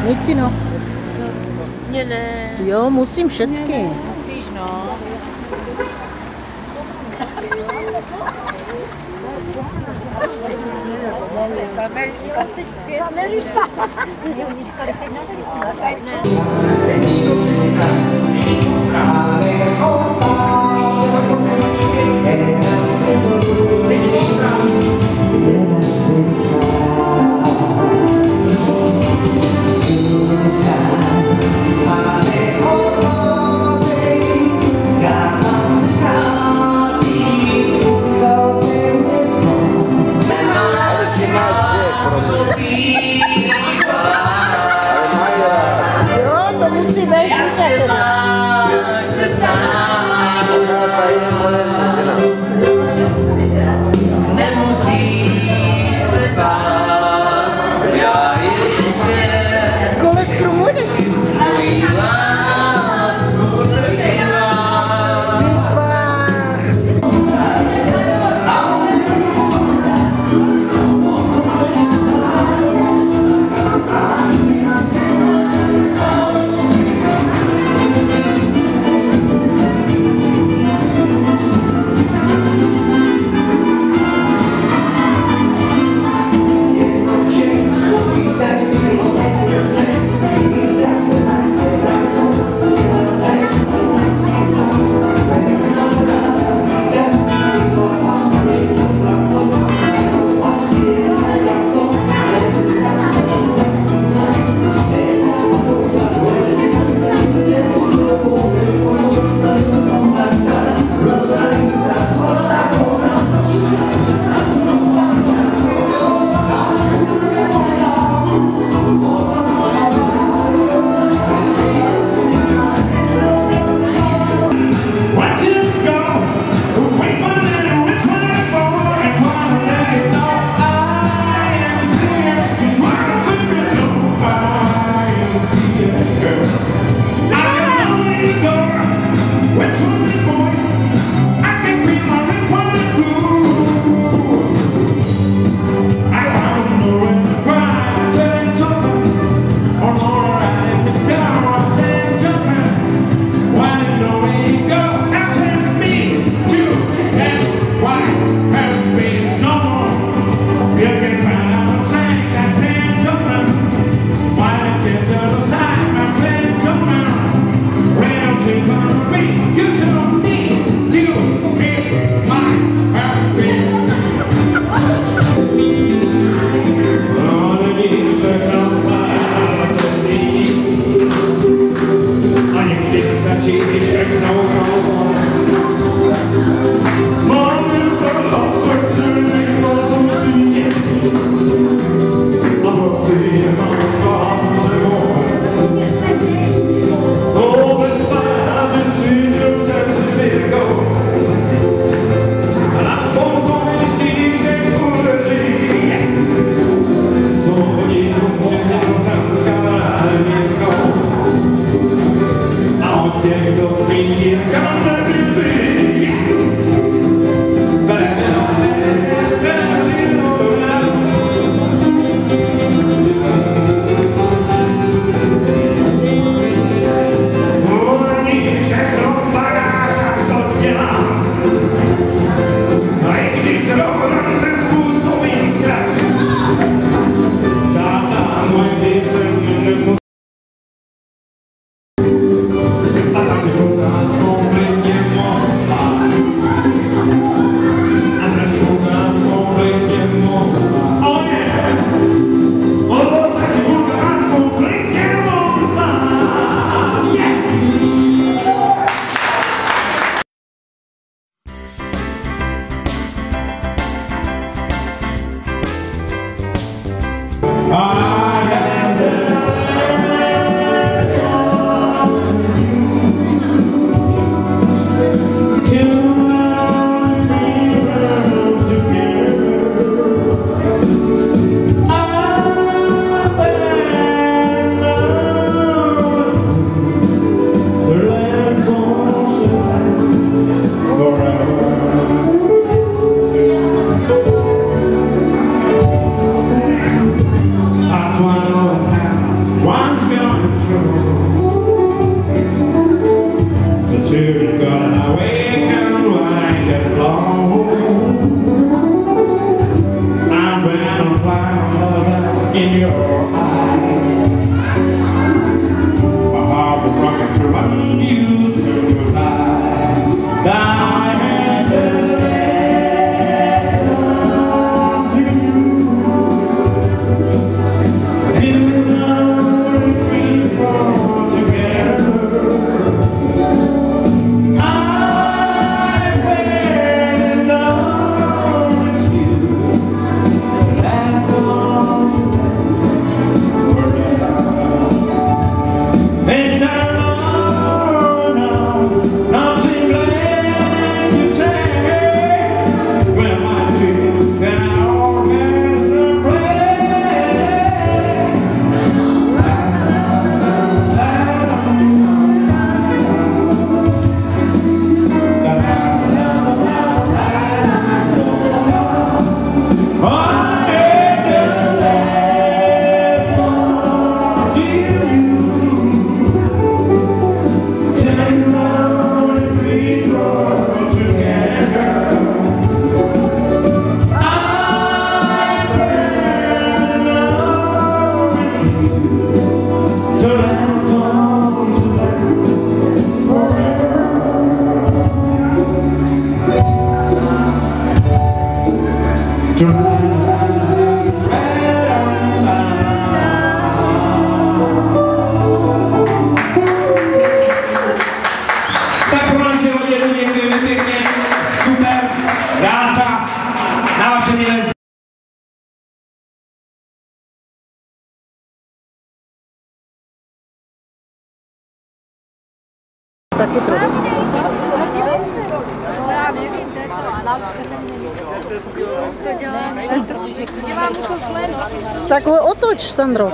Nicino. Co? Mně ne. Jo, musím všecky. Musíš, no. Kamerista. Jo, to musí být Koles Krumony. your eyes. My heart was rocking to run you survive. Now I had to listen to you. Didn't know if we fall together. I fell in love with you. Last song forever. It's a long, nothing left to say. Well, my dream that I always Tak pro naše hodně děkujeme pěkně, super, krása, na vaše milé Taky trochu. Tak ho otoč, Sandro.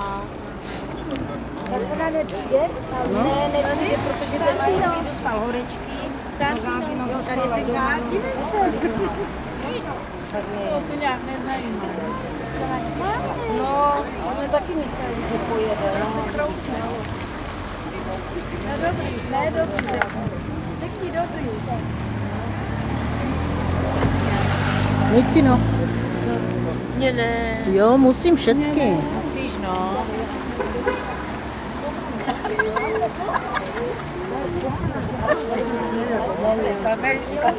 Ona nepřijde? No. Ne, nepřijde, protože ten Martin dostal horečky. Santino, tady je ten gádinec. To nějak nezajímá. No, jsme taky mysleli, že pojede. To se kroutí. No dobrý, ne dobrý. Řekni dobrý. Micino. Mně ne. Jo, musím všecky. Musíš, no. Kamerista.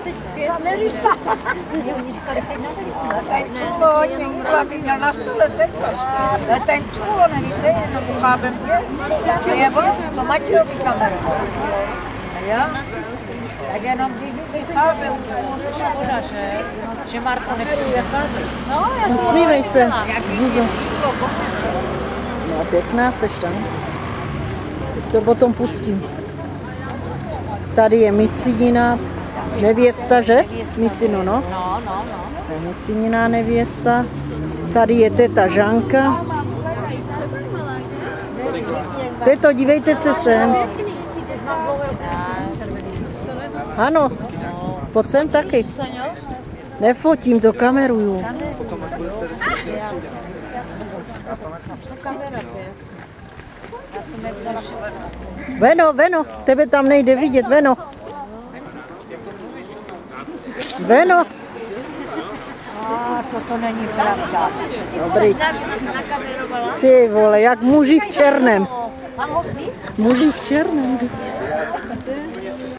Ten čulo, někdo by měl na stole teďka. Ten čulo, nevíte, jenom chápem mě. To je on, co Matějovi kameru. Jo? Tak jenom když chápem, Škoda, že Marko nepřijde. no, já jsem Usmívej se, Zuzo. No, pěkná seš tam. To potom pustím. Tady je Micinina nevěsta, že? Micino, no. No. To je Micininá nevěsta. Tady je teta Žanka. Teto, dívejte se sem. Ano, pojď sem taky. Nefotím, to kameruju. Veno, Veno, tebe tam nejde vidět, Veno. Veno. toto není pravda. Dobrý. Ty vole, jak muži v černém. Muži v černém.